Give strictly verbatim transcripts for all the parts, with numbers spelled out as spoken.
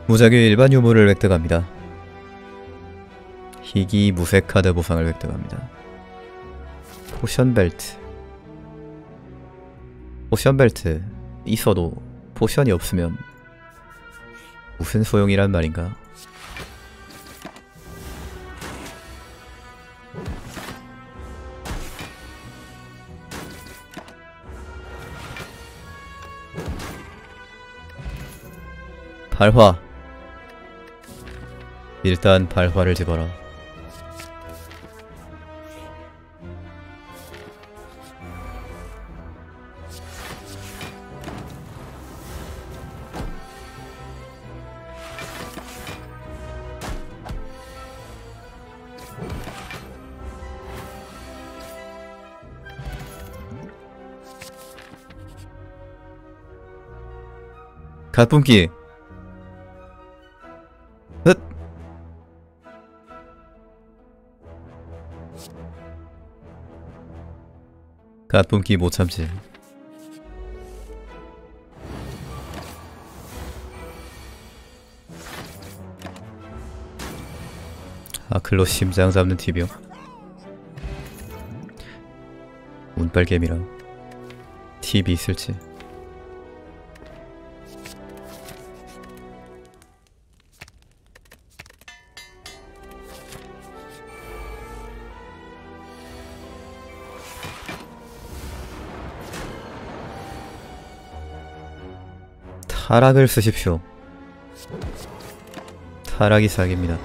무작위 일반 유물을 획득합니다. 희귀 무색 카드 보상을 획득합니다. 포션 벨트. 포션 벨트 있어도 포션이 없으면 무슨 소용이란 말인가? 발화. 일단 발화를 집어라. 갓뿜기. 흑. 갓뿜기 못 참지. 아클로 심장 잡는 티병. 운빨개미랑 팁이 있을지. 타락을 쓰십시오. 타락이 사기입니다.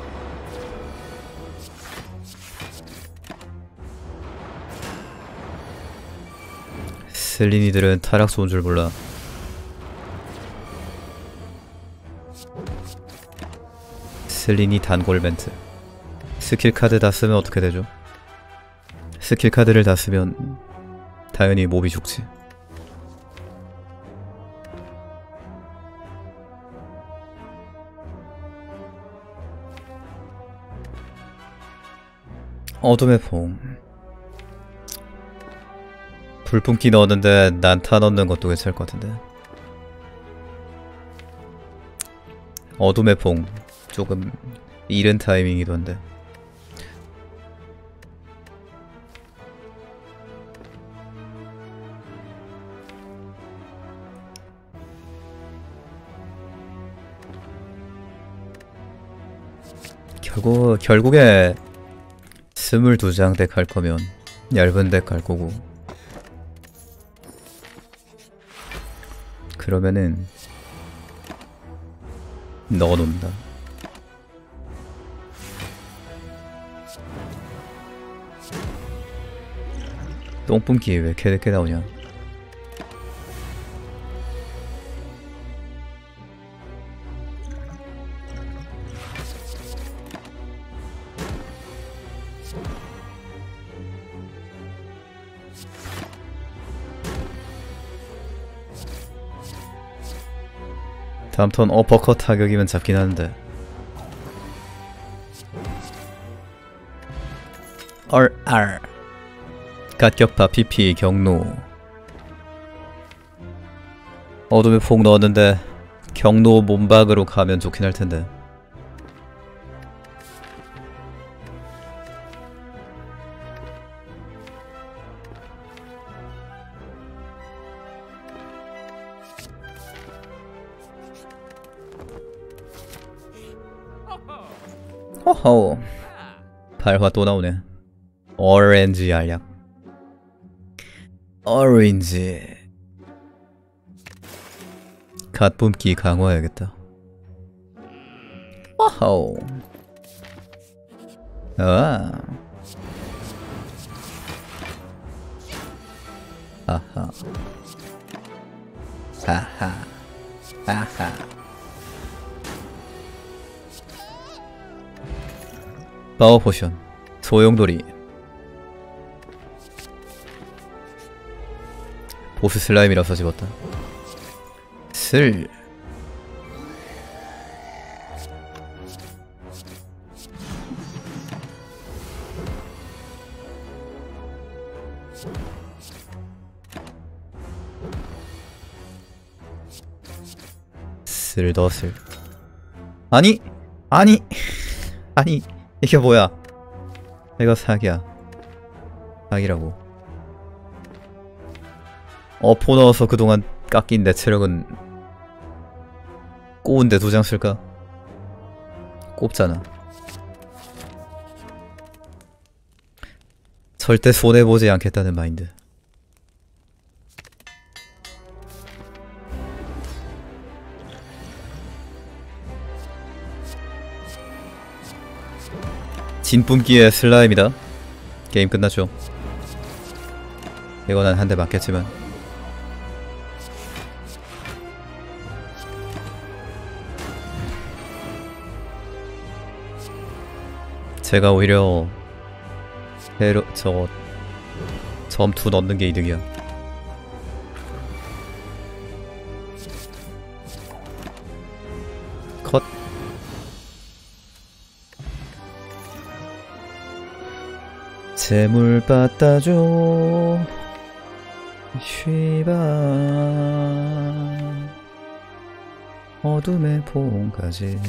셀린이들은 타락 쏘는 줄 몰라. 셀린이 단골 멘트. 스킬 카드 다 쓰면 어떻게 되죠? 스킬 카드를 다 쓰면 당연히 몹이 죽지. 어둠의 폼. 불뿜기 넣었는데 난타 넣는 것도 괜찮을 것 같은데. 어둠의 폼 조금 이른 타이밍이기도 한데. 결국 결국에 스물두 장 덱 할 거면 얇은 덱 할 거고, 그러면은 넣어놓는다. 똥뿜기 왜 이렇게 늦게 나오냐. 다음 턴 어퍼컷 타격이면 잡긴 하는데. 얼알 갓격파 피피 경로. 어둠의 폭 넣었는데 경로 몸박으로 가면 좋긴 할텐데. 호호. 발화 또 나오네. 오렌지 알약. 오렌지. 갓뿜기 강화해야겠다. 호호. 아. 아하. 아하. 아하. 파워 포션, 소용돌이. 보스 슬라임이라서 집었다. 슬. 슬더슬. 아니! 아니! 아니! 이게 뭐야? 이거 사기야. 사기라고. 어포 넣어서 그동안 깎인 내 체력은 꼬운데 두 장 쓸까? 꼽잖아. 절대 손해보지 않겠다는 마인드. 진뿜기의 슬라임이다. 게임 끝났죠. 이거 난 한 대 맞겠지만 제가 오히려 배로 저거 점투 넣는 게 이득이야. 컷. 재물 받다줘 쉬바 어둠의 포옹까지.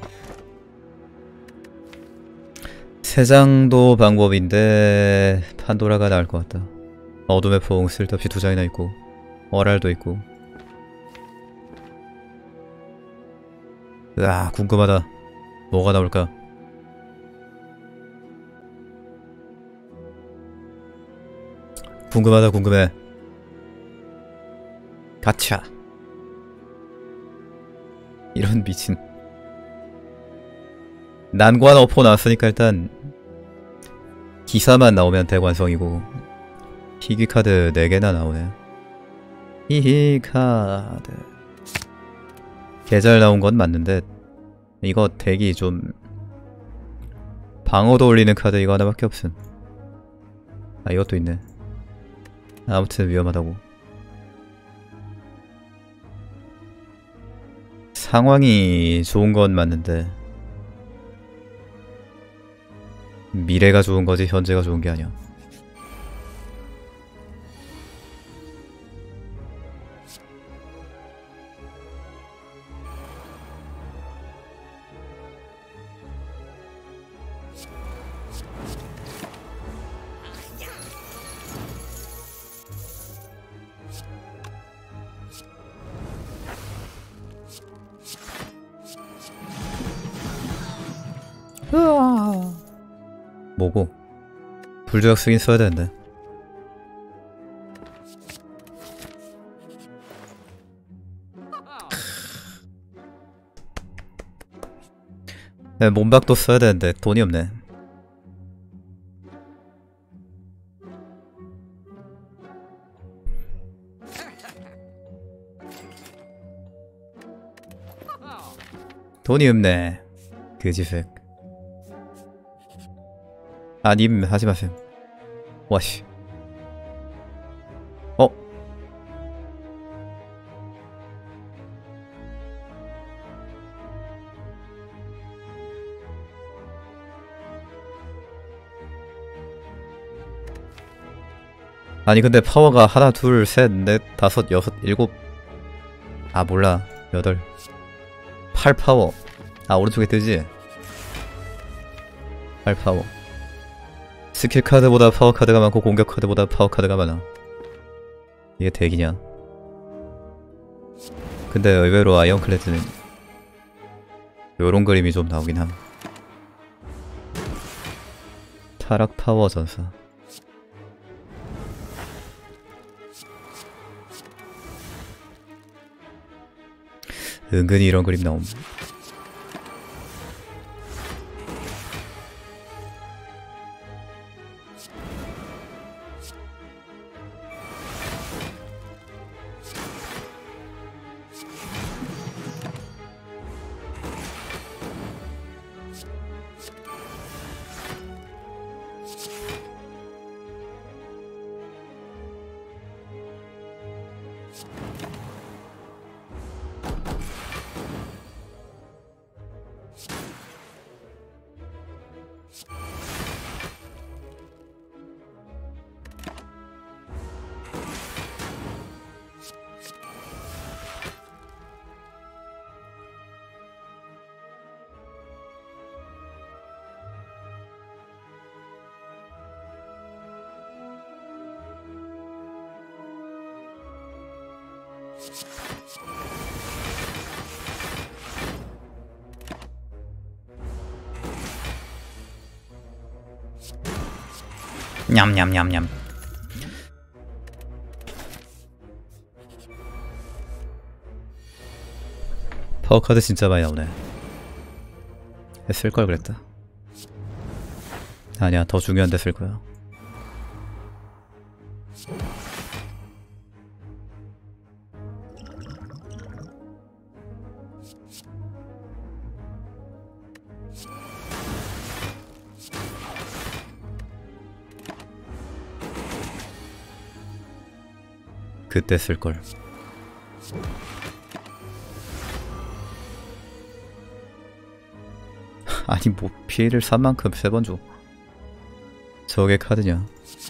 세 장도 방법인데 판도라가 나을 것 같다. 어둠의 포옹 쓸데없이 두 장이나 있고 어랄도 있고. 으아 궁금하다. 뭐가 나올까? 궁금하다 궁금해. 가차. 이런 미친. 난관 어포 나왔으니까 일단 기사만 나오면 대관성이고. 희귀 카드 네 개나 나오네. 희귀 카드 개잘 나온 건 맞는데 이거 덱이 좀 방어도 올리는 카드 이거 하나밖에 없음. 아 이것도 있네. 아무튼 위험하다고. 상황이 좋은 건 맞는데 미래가 좋은 거지 현재가 좋은 게 아니야. 으아. 뭐고? 불조약 쓰긴 써야 되는데. 네, 몸박도 써야 되는데 돈이 없네. 돈이 없네. 그지색. 아, 님 하지마셈. 와씨. 어? 아니 근데 파워가 하나 둘 셋 넷 다섯 여섯 일곱. 아 몰라. 여덟 팔 파워. 아 오른쪽에 뜨지? 팔 파워. 스킬 카드보다 파워 카드가 많고 공격 카드보다 파워 카드가 많아. 이게 덱이냐? 근데 의외로 아이언클레드는 요런 그림이 좀 나오긴 함. 타락 파워 전사. 은근히 이런 그림 나옴. 냠냠냠냠. 파워카드 진짜 많이 나오네. 쓸걸 그랬다. 아니야, 더 중요한 데 쓸 거야. 그때 쓸걸. 아니 뭐 피해를 산 만큼 세 번 줘. 저게 카드냐.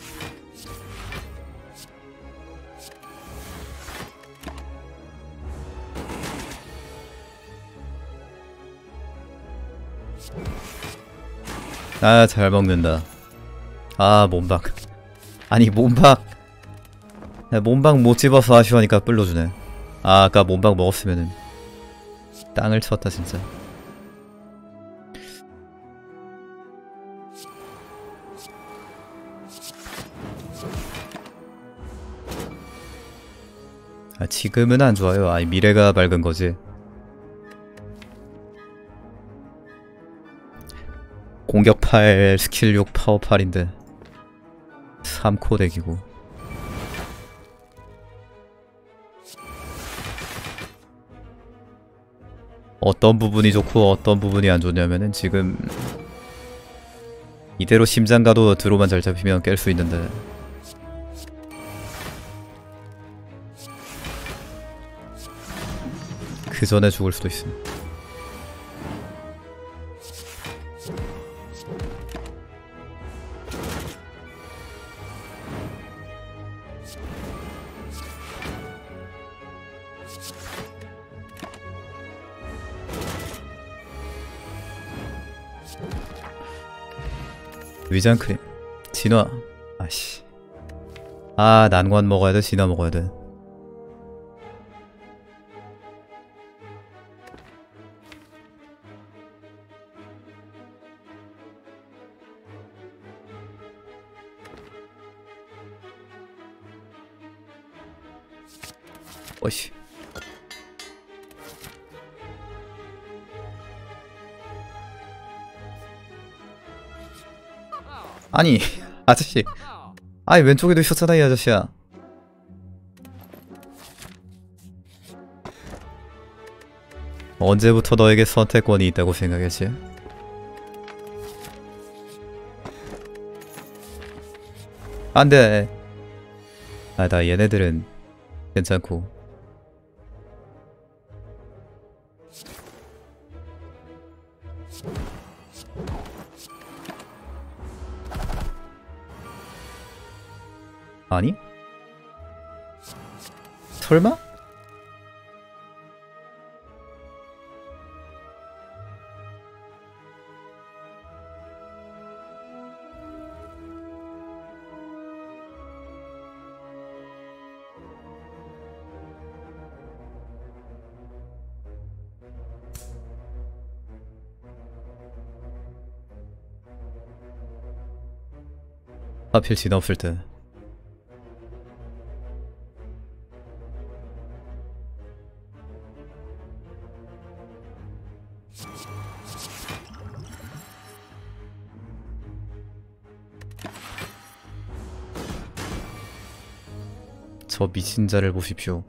아, 잘 먹는다. 아, 몸박. 아니 몸박. 몸박 못 집어서 아쉬워하니까 끌러주네. 아, 아까 몸박 먹었으면은 땅을 쳤다 진짜. 아, 지금은 안 좋아요. 아니 미래가 밝은 거지. 공격 팔, 스킬 육, 파워 팔인데 삼 코 덱이고. 어떤 부분이 좋고 어떤 부분이 안 좋냐면은 지금 이대로 심장 가도 드로만 잘 잡히면 깰 수 있는데 그 전에 죽을 수도 있음. 위장크림 진화. 아씨. 아, 난관 먹어야 돼. 진화 먹어야 돼. 어이씨. 아니 아저씨, 아니 왼쪽에도 있었잖아 이 아저씨야. 언제부터 너에게 선택권이 있다고 생각했지? 안돼. 아, 나 얘네들은 괜찮고. 아니? 설마? 하필 진화 없을 때. 저 미친 자를 보십시오.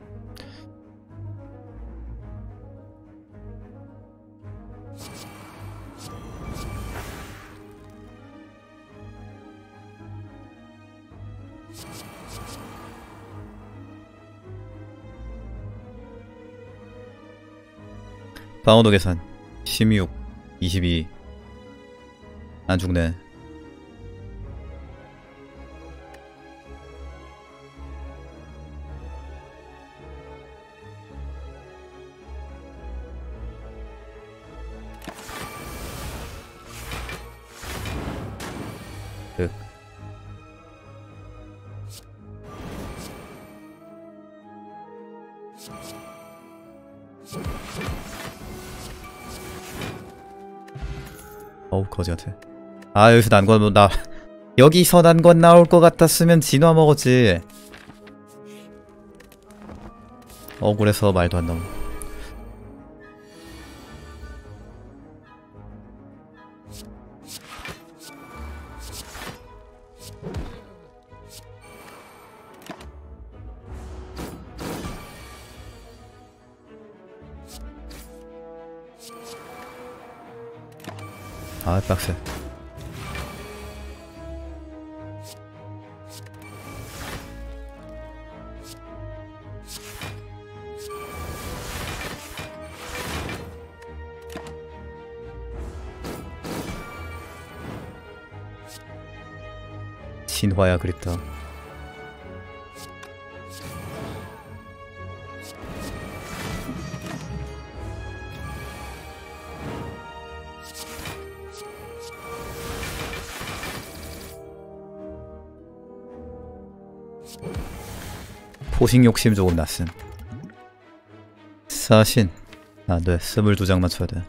방어도 계산 십육, 이십이. 안 죽네. 그 어우 거지 같아. 아 여기서 난관 나 여기서 난관 나올 것 같았으면 진화 먹었지. 억울해서 말도 안 나옴. 아 빡세. 진화야 그립다. 포식 욕심 조금 났음. 사신 안돼. 스물두 장 맞춰야 돼.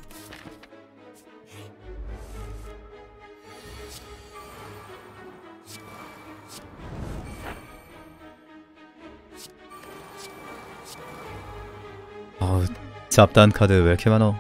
아우 잡다한 카드 왜 이렇게 많어.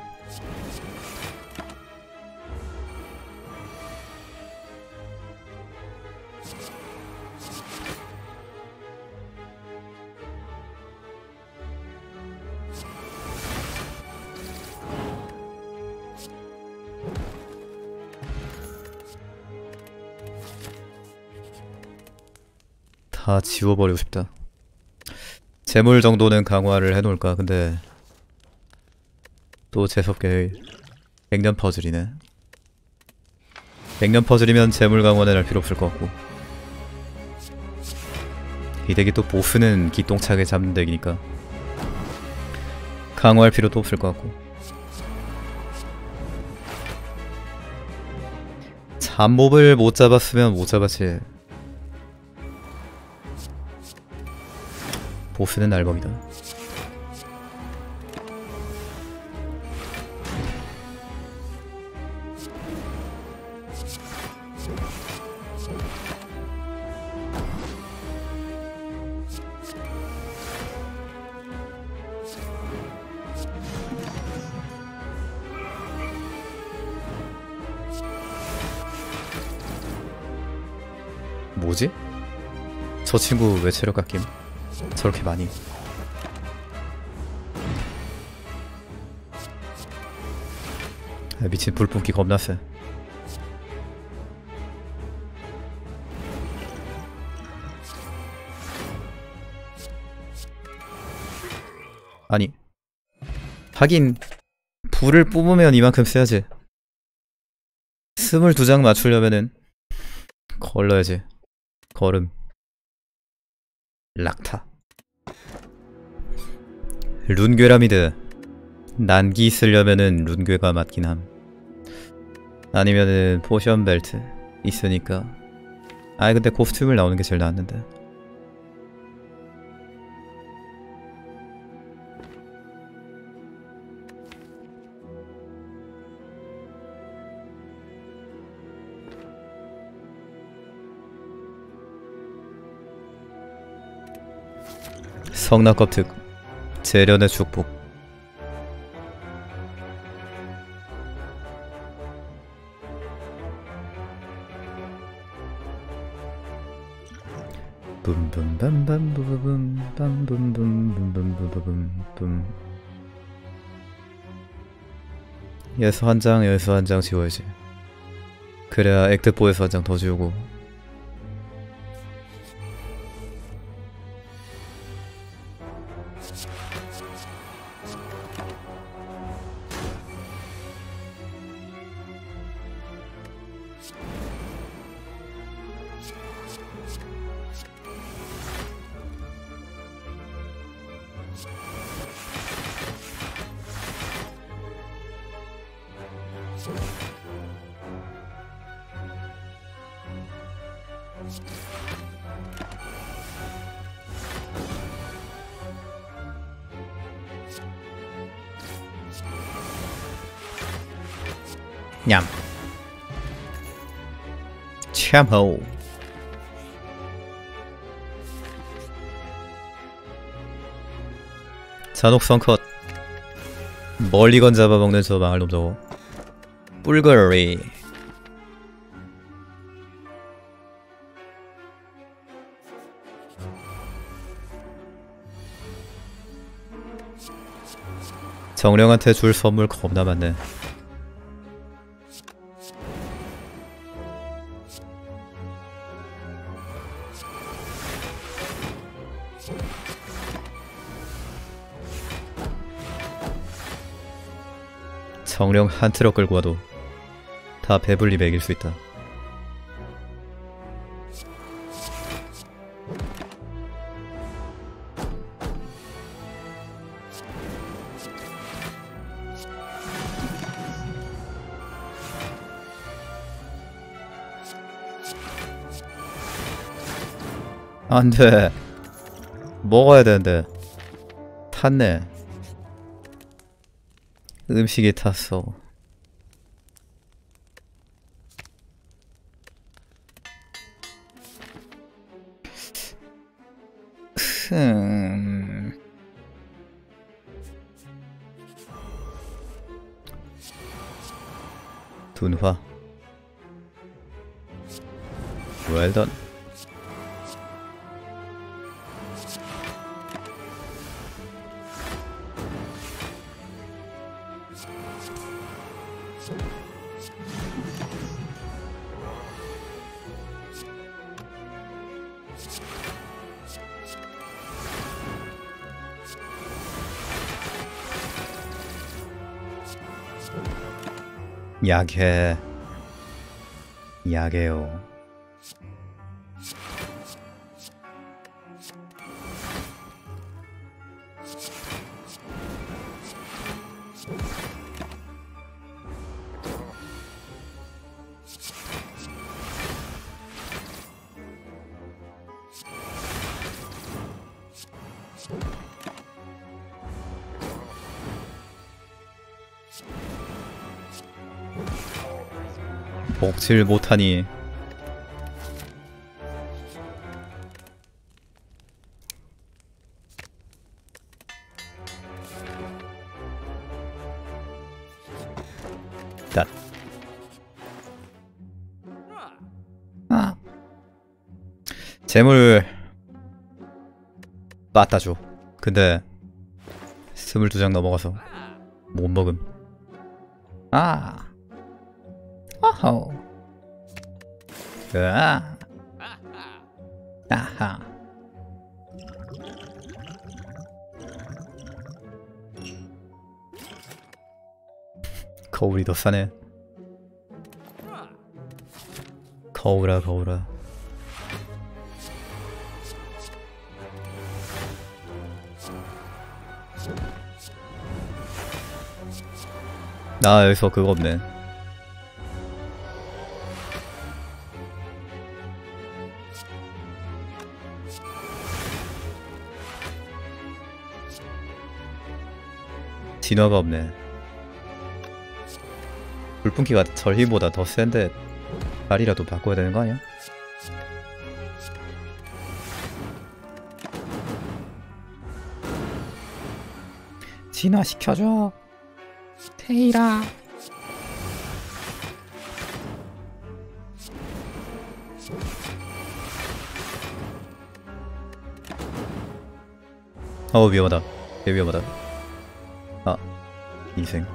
다 지워버리고 싶다. 재물 정도는 강화를 해놓을까. 근데 또 재수없게 백년 퍼즐이네. 백년 퍼즐이면 재물 강화는 할 필요 없을 것 같고, 이 덱이 또 보스는 기똥차게 잡는 덱이니까 강화할 필요도 없을 것 같고. 잡몹을 못 잡았으면 못 잡았지. 보스는 날범이다. 뭐지? 저 친구 왜 체력 깎임? 저렇게 많이. 아, 미친 불뿜기 겁나 세. 아니 하긴 불을 뿜으면 이만큼 세야지. 스물두 장 맞추려면은 걸러야지. 걸음 락타. 룬괴라미드. 난기 쓰려면은 룬괴가 맞긴 함. 아니면은 포션 벨트 있으니까. 아이 근데 코스튬을 나오는 게 제일 나았는데. 성낙겁특 재련의 축복. 붐붐밤밤부부붐밤붐붐붐붐붐붐. 예수 한 장, 예수 한 장 지워야지. 그래야 액트포에서 한 장 더 지우고. 냠. 캠호. 잔혹성 컷. 멀리건 잡아먹는 저 망할놈 저거. 뿔거리. 정령한테 줄 선물 겁나 많네. 정령 한 트럭 끌고 와도 다 배불리 먹일 수 있다. 안돼. 먹어야 되는데. 탔네. 음식이 탔어. 흠... 둔화. Well done. 약해. 약해요. 먹질 못하니. 닷. 아. 재물 빠따 줘. 근데 스물두 장 넘어가서 못 먹음. 아. 어허. 으아. 아하. 거울이 더 싸네. 거울아 거울아. 나 여기서 그거 없네. 진화가 없네. 불풍기가 절힘보다 더 센데 발이라도 바꿔야 되는 거 아니야? 진화시켜줘 테이라. 어 위험하다. 개 위험하다. 아 희생.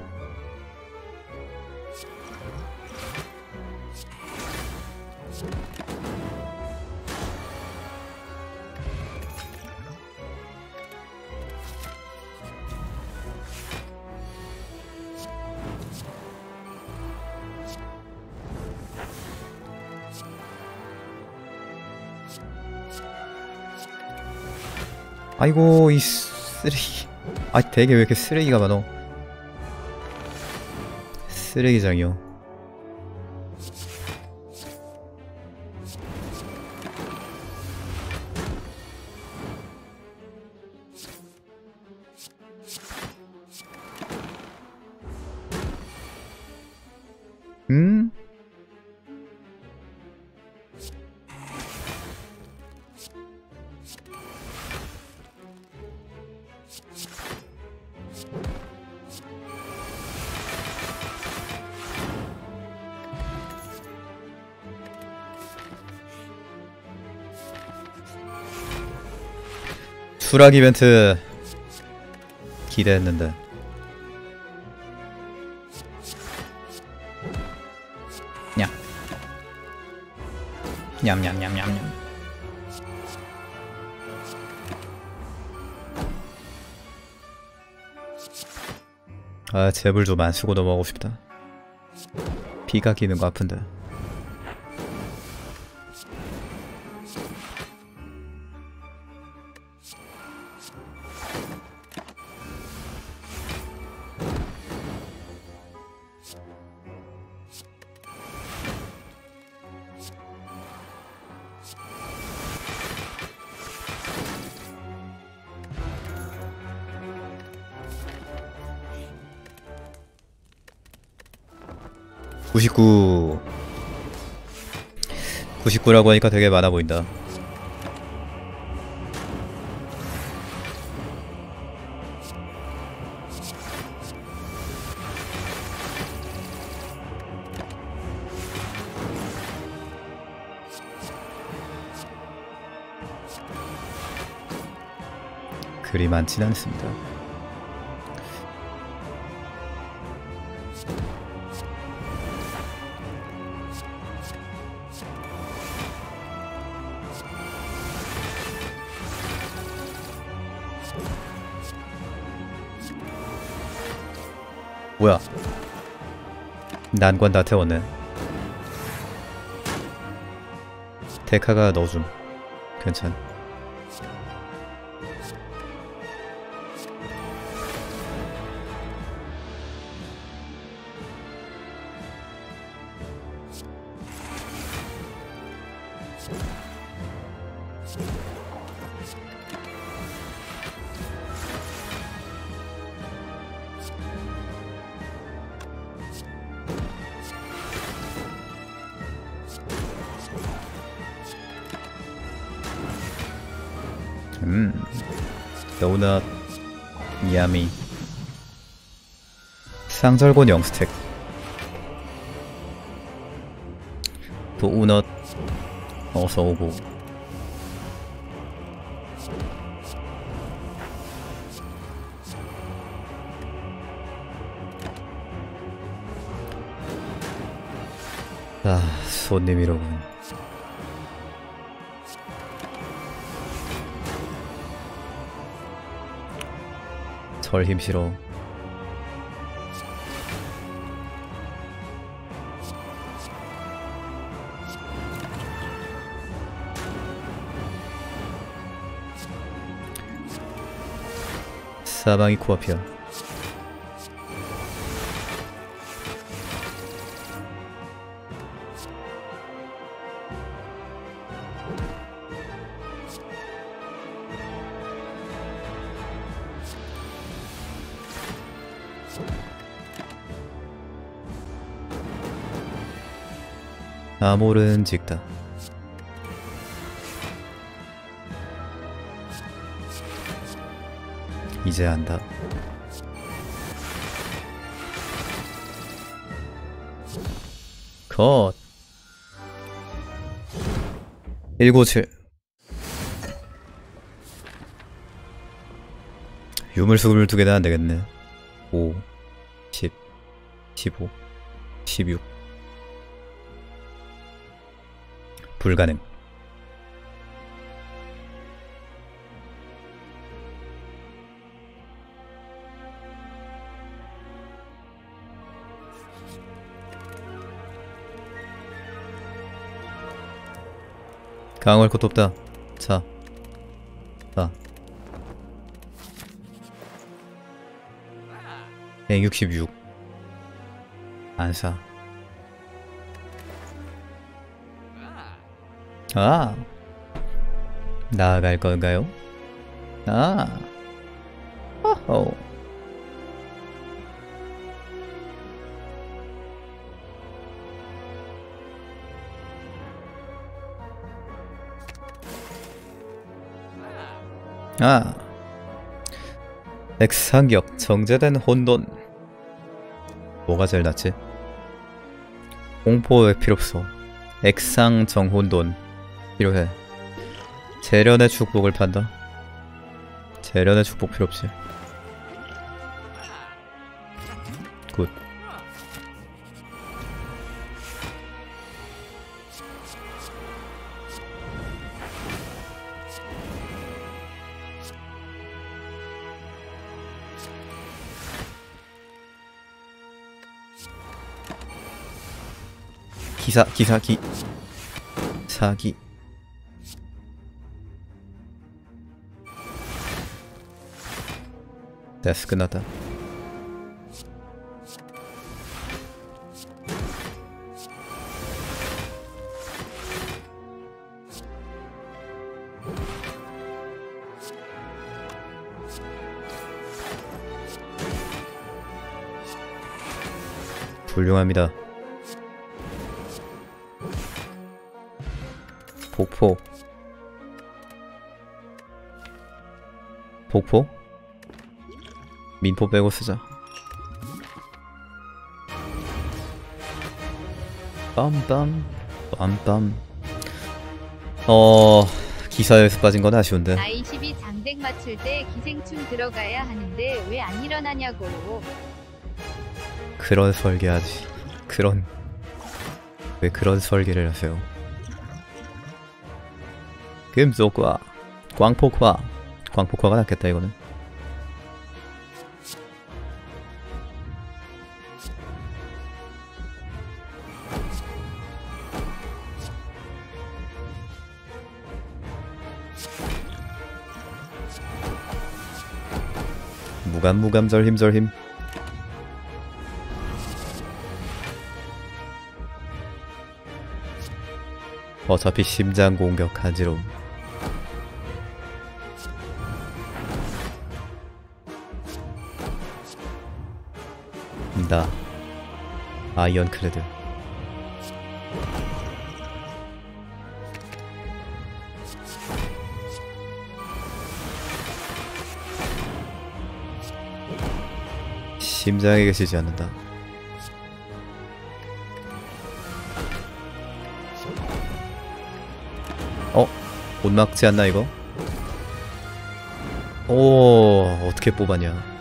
아이고 이 쓰레기. 아 되게 왜 이렇게 쓰레기가 많어. 쓰레기장이요. 음? 수락 이벤트 기대했는데. 냠. 냠냠냠냠냠. 아, 제발 좀 안 쓰고 넘어가고 싶다. 피가 끼는 거 아픈데. 구십구. 구십구라고 하니까 되게 많아 보인다. 그리 많진 않습니다. 뭐야? 난관 다 태웠네. 데카가 넣어줌. 괜찮. 음, 도넛, 야미. 쌍절곤 영 스택. 도넛 어서 오고. 아, 손님이로군. 절 힘실어. 사방이 코앞이야. 아몰은 직다. 이제 안다. 컷. 일구칠. 유물수금을 두 개나 안되겠네. 오, 십, 십오, 십육. 불가능. 강화할 것도 없다. 자, 자. 백육십육. 안 사. 아, 나아갈 건가요? 아, 어허. 아, 액상격 정제된 혼돈. 뭐가 제일 낫지? 공포 왜 필요없어. 액상 정혼돈 필요해. 재련의 축복을 판다. 재련의 축복 필요 없지. 굿. 기사 기사기 사기. 됐어, 끝났다. 훌륭합니다. 복포. 복포? 민포 빼고 쓰자. 빰빰 빰빰. 어... 기사에서 빠진 건 아쉬운데. 아이십이 장댁 맞출 때 기생충 들어가야 하는데 왜 안 일어나냐고. 그런 설계하지. 그런... 왜 그런 설계를 하세요? 금속화, 광폭화. 광폭화가 낫겠다 이거는. 무감무감 절힘 절힘. 어차피 심장 공격 간지러움. 나 아이언클레드. 심장에 계시지 않는다. 어? 못 막지 않나 이거? 오, 어떻게 뽑았냐.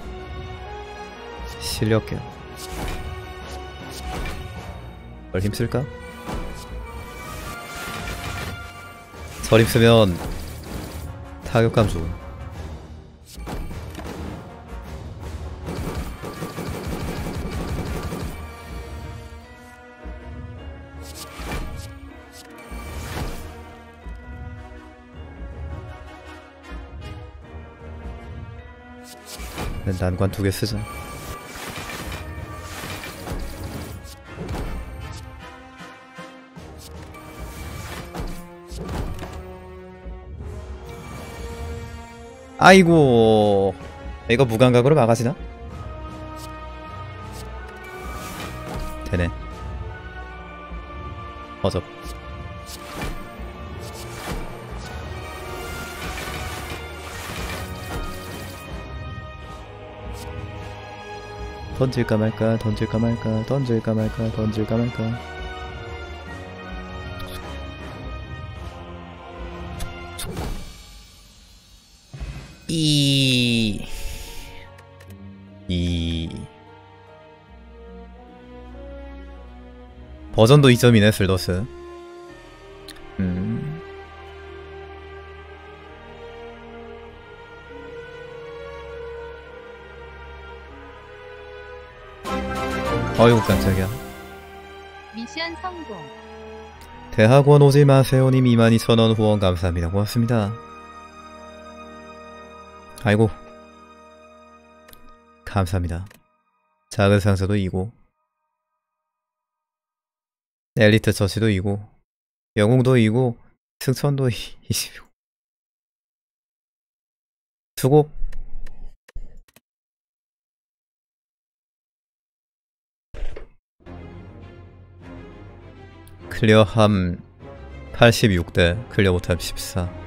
실력이야. 뭘 힘쓸까? 설 힘쓰면 타격감 줘. 난관 두 개 쓰자. 아이고, 이거 무감각으로 막아지나? 되네. 어접. 던질까 말까, 던질까 말까, 던질까 말까, 던질까 말까. 이... 이... 버전도 이 점이네, 슬더스. 음... 어이구 깜짝이야. 미션 성공. 대학원 오지 마세요님 이만 이천 원 후원 감사합니다. 고맙습니다. 아이고 감사합니다. 작은 상사도 이고 엘리트 처치도 이고 영웅도 이고 승천도 이십이고 수고. 클리어함 팔십육 대 클리어 못함 십사.